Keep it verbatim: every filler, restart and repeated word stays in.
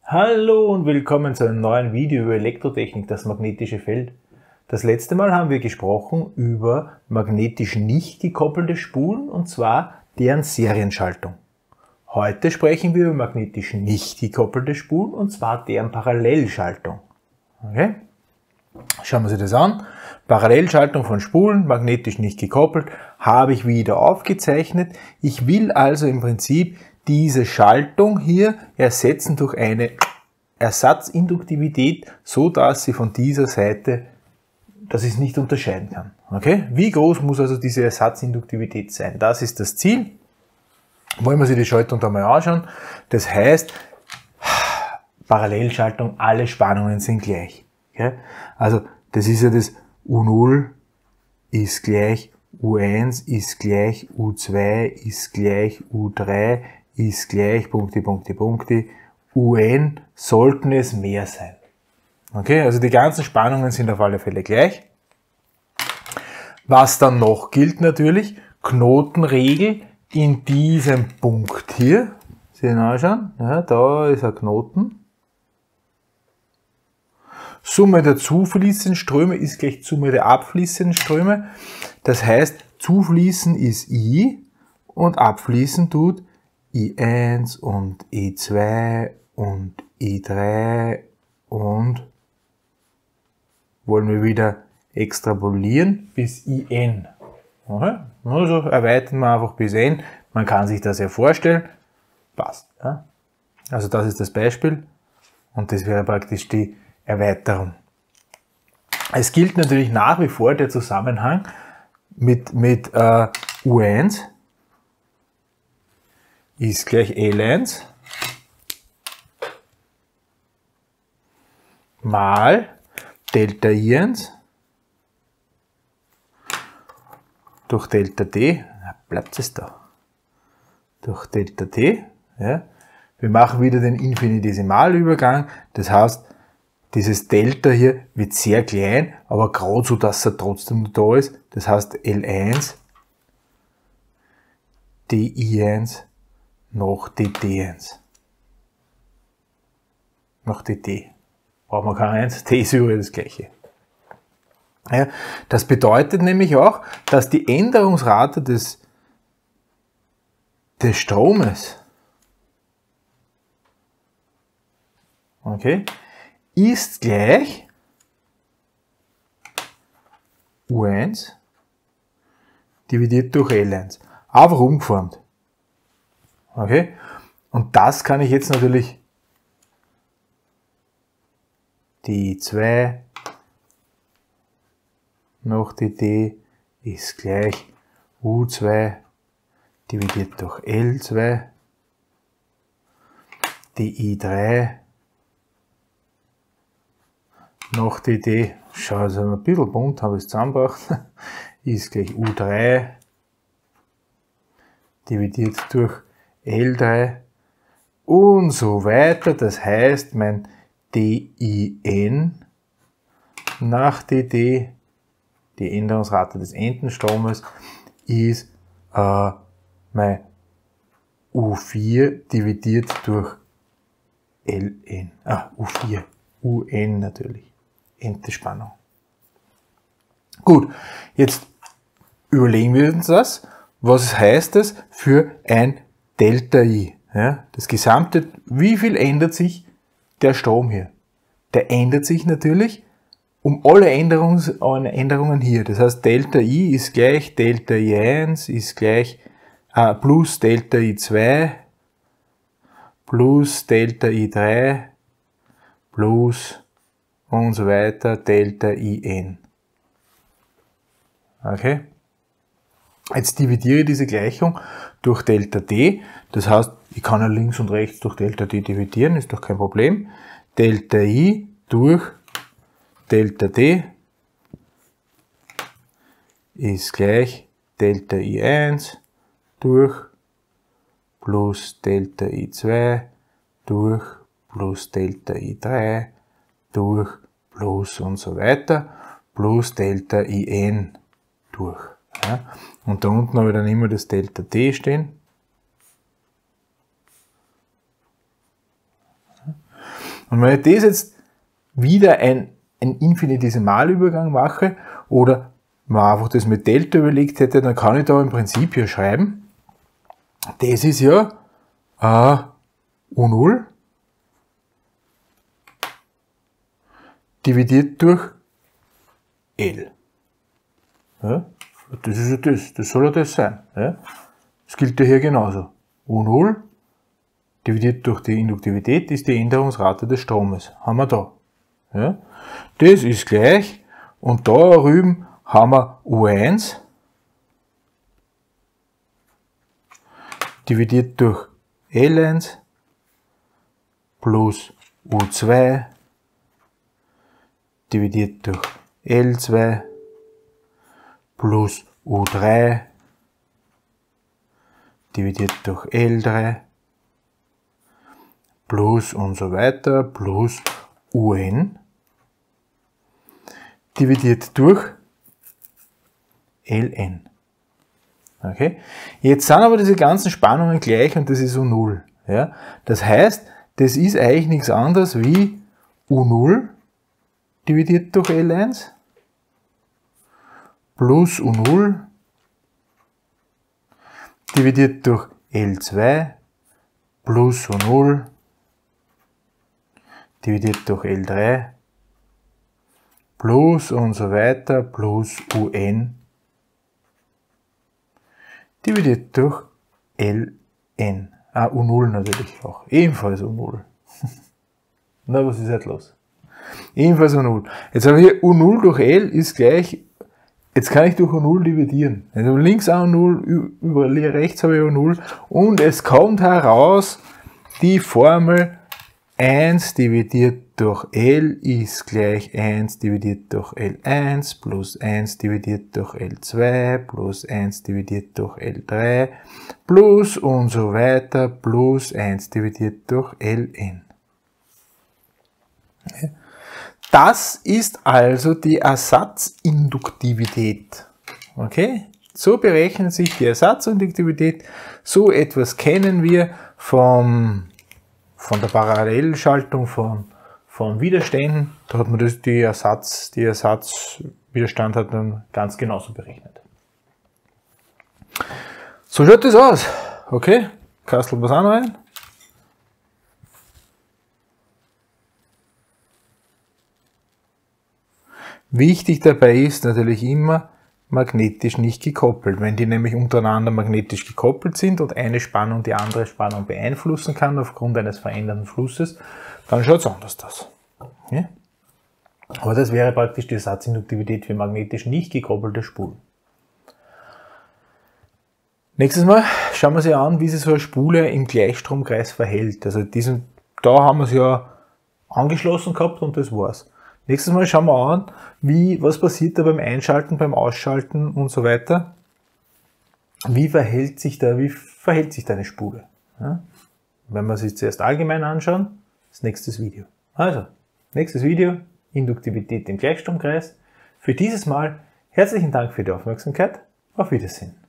Hallo und willkommen zu einem neuen Video über Elektrotechnik, das magnetische Feld. Das letzte Mal haben wir gesprochen über magnetisch nicht gekoppelte Spulen und zwar deren Serienschaltung. Heute sprechen wir über magnetisch nicht gekoppelte Spulen und zwar deren Parallelschaltung. Okay? Schauen wir uns das an. Parallelschaltung von Spulen, magnetisch nicht gekoppelt, habe ich wieder aufgezeichnet. Ich will also im Prinzip diese Schaltung hier ersetzen durch eine Ersatzinduktivität, so dass sie von dieser Seite, dass ich es nicht unterscheiden kann. Okay? Wie groß muss also diese Ersatzinduktivität sein? Das ist das Ziel. Wollen wir uns die Schaltung da mal anschauen. Das heißt, Parallelschaltung, alle Spannungen sind gleich. Okay? Also das ist ja das U null ist gleich U eins ist gleich U zwei ist gleich U drei ist gleich Punkte, Punkte, Punkte. U n sollten es mehr sein. Okay, also die ganzen Spannungen sind auf alle Fälle gleich. Was dann noch gilt natürlich, Knotenregel in diesem Punkt hier. Sie anschauen, ja, da ist ein Knoten. Summe der zufließenden Ströme ist gleich Summe der abfließenden Ströme. Das heißt, zufließen ist I und abfließen tut I eins und I zwei und I drei und wollen wir wieder extrapolieren bis I n. Okay? Also erweitern wir einfach bis n. Man kann sich das ja vorstellen. Passt. Ja? Also das ist das Beispiel und das wäre praktisch die Erweiterung. Es gilt natürlich nach wie vor der Zusammenhang mit, mit äh, U eins ist gleich L eins mal Delta I eins durch Delta T, bleibt es da, durch Delta T. Ja. Wir machen wieder den Infinitesimalübergang, das heißt, dieses Delta hier wird sehr klein, aber gerade so, dass er trotzdem da ist. Das heißt L eins D I eins noch D T eins. Noch D T. Brauchen wir kein eins, T ist überall das gleiche. Ja, das bedeutet nämlich auch, dass die Änderungsrate des, des Stromes, okay, ist gleich U eins dividiert durch L eins. Einfach umgeformt. Okay? Und das kann ich jetzt natürlich die I zwei noch die D ist gleich U zwei dividiert durch L zwei, die I drei noch die D, schau, also ein bisschen bunt habe ich es zusammengebracht, ist gleich U drei dividiert durch L drei und so weiter. Das heißt, mein D I N nach D D, die Änderungsrate des Endenstromes, ist äh, mein U vier dividiert durch L N, ah, U vier, U N natürlich. Endespannung. Gut, jetzt überlegen wir uns das. Was heißt das für ein Delta I? Ja, das gesamte, wie viel ändert sich der Strom hier? Der ändert sich natürlich um alle Änderungs, Änderungen hier. Das heißt, Delta I ist gleich Delta I eins ist gleich äh, plus Delta I zwei plus Delta I drei plus und so weiter, Delta I N. Okay? Jetzt dividiere ich diese Gleichung durch Delta T. Das heißt, ich kann ja links und rechts durch Delta T dividieren, ist doch kein Problem. Delta I durch Delta T ist gleich Delta I eins durch plus Delta I zwei durch plus Delta I drei durch plus und so weiter, plus Delta I N durch. Ja. Und da unten habe ich dann immer das Delta T stehen. Und wenn ich das jetzt wieder ein, ein Infinitesimalübergang mache oder man einfach das mit Delta überlegt hätte, dann kann ich da im Prinzip hier schreiben, das ist ja äh, U null dividiert durch L. Ja, das ist ja das, das soll ja das sein. Ja. Das gilt ja hier genauso. U null dividiert durch die Induktivität ist die Änderungsrate des Stromes. Haben wir da. Ja. Das ist gleich, und da drüben haben wir U eins dividiert durch L eins plus U zwei dividiert durch L zwei plus U drei dividiert durch L drei plus und so weiter plus Un dividiert durch Ln. Okay? Jetzt sind aber diese ganzen Spannungen gleich und das ist U null. Ja? Das heißt, das ist eigentlich nichts anderes wie U null dividiert durch L eins plus U null dividiert durch L zwei plus U null dividiert durch L drei plus und so weiter plus Un dividiert durch Ln. Ah, U null natürlich auch. Ebenfalls U null. Na, was ist jetzt los? Ebenfalls U null. Jetzt habe ich hier U null durch L ist gleich, jetzt kann ich durch U null dividieren. Also links auch U null, über rechts habe ich U null und es kommt heraus die Formel eins dividiert durch L ist gleich eins dividiert durch L eins plus eins dividiert durch L zwei plus eins dividiert durch L drei plus und so weiter plus eins dividiert durch Ln. Das ist also die Ersatzinduktivität. Okay? So berechnet sich die Ersatzinduktivität. So etwas kennen wir vom, von der Parallelschaltung von, von Widerständen. Da hat man das, die Ersatz, die Ersatzwiderstand hat man ganz genauso berechnet. So schaut das aus. Okay? Kasteln wir es auch noch ein. Wichtig dabei ist natürlich immer magnetisch nicht gekoppelt. Wenn die nämlich untereinander magnetisch gekoppelt sind und eine Spannung die andere Spannung beeinflussen kann aufgrund eines veränderten Flusses, dann schaut es anders aus. Ja? Aber das wäre praktisch die Ersatzinduktivität für magnetisch nicht gekoppelte Spulen. Nächstes Mal schauen wir uns an, wie sich so eine Spule im Gleichstromkreis verhält. Also diesen, da haben wir es ja angeschlossen gehabt und das war's. Nächstes Mal schauen wir an, wie, was passiert da beim Einschalten, beim Ausschalten und so weiter. Wie verhält sich da, wie verhält sich da eine Spule? Ja? Wenn wir sich zuerst allgemein anschauen, das nächste Video. Also, nächstes Video, Induktivität im Gleichstromkreis. Für dieses Mal herzlichen Dank für die Aufmerksamkeit. Auf Wiedersehen.